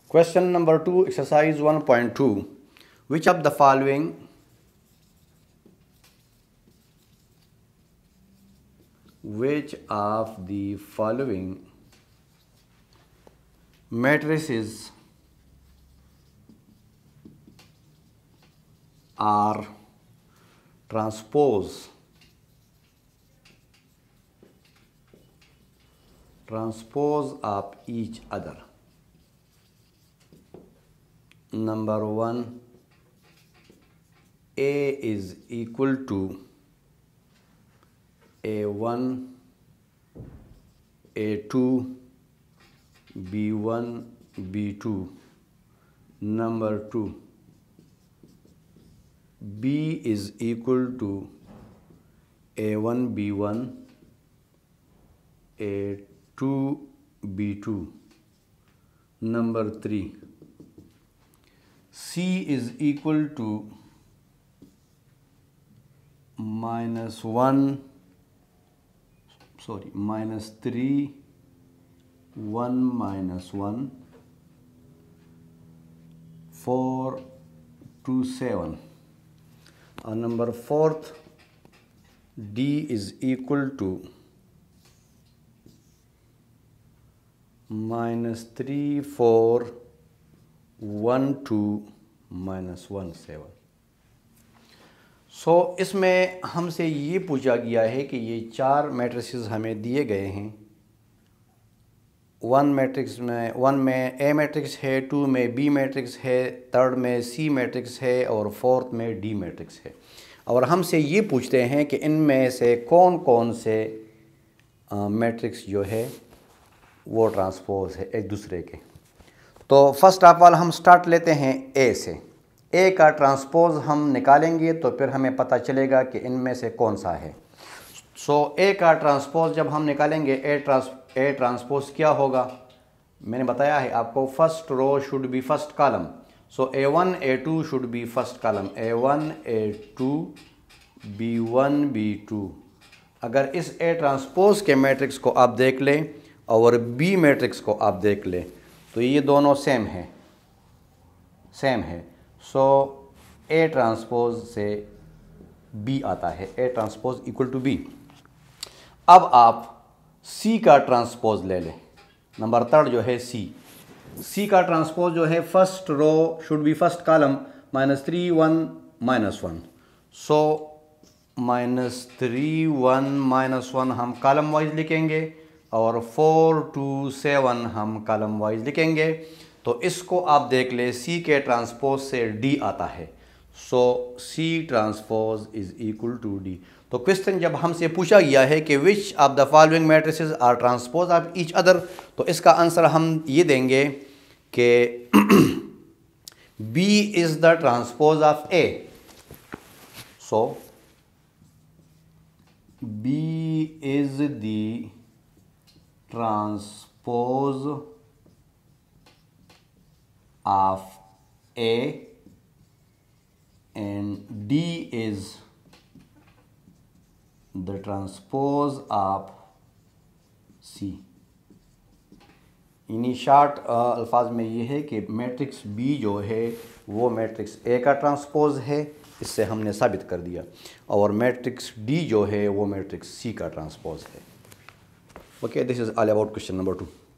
Question number 2, exercise 1.2. Which of the following matrices are transpose of each other? Number 1, A is equal to A1, A2, B1, B2. Number 2, B is equal to A1, B1, A2, B2. Number 3, C is equal to -3, 1, -1, 4, 2, 7. And number 4th, D is equal to -3, 4, 1, 2, -1, 7. सो इसमें हमसे ये पूछा गया है कि ये 4 matrices हमें दिए गए हैं। 1 में ए मैट्रिक्स है, 2 में बी मैट्रिक्स है, 3rd में सी मैट्रिक्स है और 4th में डी मैट्रिक्स है। और हमसे ये पूछते हैं कि इनमें से कौन कौन से मैट्रिक्स जो है वो ट्रांसपोज है एक दूसरे के। तो फर्स्ट ऑफ ऑल हम स्टार्ट लेते हैं ए से। ए का ट्रांसपोज हम निकालेंगे तो फिर हमें पता चलेगा कि इनमें से कौन सा है। सो ए का ट्रांसपोज जब हम निकालेंगे, ए ट्रांसपोज क्या होगा मैंने बताया है आपको। First row should be first column. So A1 A2 should be first column, A1 A2 B1 B2। अगर इस ए ट्रांसपोज के मैट्रिक्स को आप देख लें और बी मैट्रिक्स को आप देख लें तो ये दोनों सेम है। सो ए ट्रांसपोज से बी आता है, A transpose equal to B. अब आप सी का ट्रांसपोज ले लें। नंबर 3rd जो है सी का ट्रांसपोज जो है first row should be first column, -3, 1, -1। So -3, 1, -1 हम कॉलम वाइज लिखेंगे और 4, 2, 7 हम कॉलम वाइज लिखेंगे। तो इसको आप देख ले, सी के ट्रांसपोज से डी आता है। So C transpose is equal to D. तो क्वेश्चन जब हमसे पूछा गया है कि which of the following matrices are transpose of each other, तो इसका आंसर हम ये देंगे कि B is the transpose of A. So B is the transpose of A and D is the transpose of C। यानी short अल्फाज में ये है कि मैट्रिक्स B जो है वो मैट्रिक्स A का ट्रांसपोज है, इससे हमने साबित कर दिया, और मैट्रिक्स D जो है वो मैट्रिक्स C का ट्रांसपोज है। Okay, this is all about question number 2।